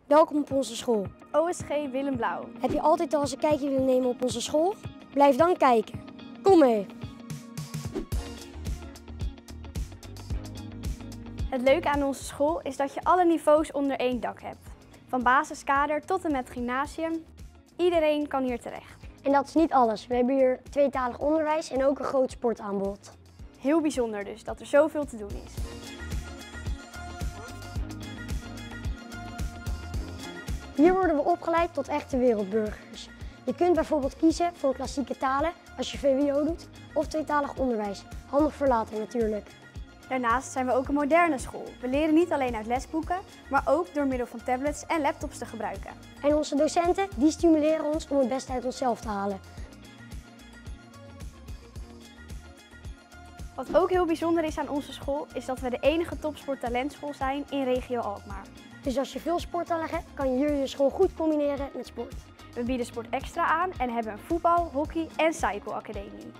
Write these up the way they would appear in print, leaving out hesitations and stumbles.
Welkom op onze school. OSG Willem Blauw. Heb je altijd al eens een kijkje willen nemen op onze school? Blijf dan kijken. Kom mee! Het leuke aan onze school is dat je alle niveaus onder één dak hebt. Van basiskader tot en met gymnasium. Iedereen kan hier terecht. En dat is niet alles. We hebben hier tweetalig onderwijs en ook een groot sportaanbod. Heel bijzonder dus dat er zoveel te doen is. Hier worden we opgeleid tot echte wereldburgers. Je kunt bijvoorbeeld kiezen voor klassieke talen als je VWO doet of tweetalig onderwijs. Handig voor later natuurlijk. Daarnaast zijn we ook een moderne school. We leren niet alleen uit lesboeken, maar ook door middel van tablets en laptops te gebruiken. En onze docenten die stimuleren ons om het beste uit onszelf te halen. Wat ook heel bijzonder is aan onze school, is dat we de enige topsporttalentschool zijn in regio Alkmaar. Dus als je veel sporttalig hebt, kan je hier je school goed combineren met sport. We bieden sport extra aan en hebben een voetbal, hockey en cycleacademie.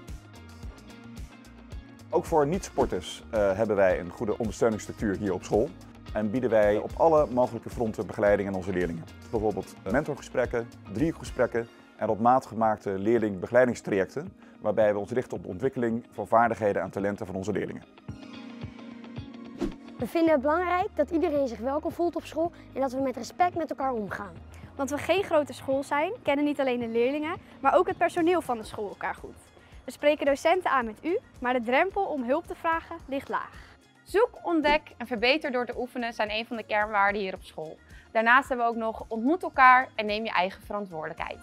Ook voor niet-sporters hebben wij een goede ondersteuningsstructuur hier op school. En bieden wij op alle mogelijke fronten begeleiding aan onze leerlingen. Bijvoorbeeld mentorgesprekken, driehoekgesprekken en op maat gemaakte leerlingbegeleidingstrajecten. Waarbij we ons richten op de ontwikkeling van vaardigheden en talenten van onze leerlingen. We vinden het belangrijk dat iedereen zich welkom voelt op school en dat we met respect met elkaar omgaan. Want we geen grote school zijn, kennen niet alleen de leerlingen, maar ook het personeel van de school elkaar goed. We spreken docenten aan met u, maar de drempel om hulp te vragen ligt laag. Zoek, ontdek en verbeter door te oefenen zijn een van de kernwaarden hier op school. Daarnaast hebben we ook nog ontmoet elkaar en neem je eigen verantwoordelijkheid.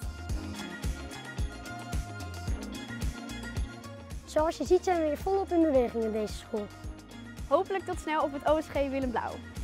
Zoals je ziet zijn we weer volop in beweging in deze school. Hopelijk tot snel op het OSG Willem Blauw.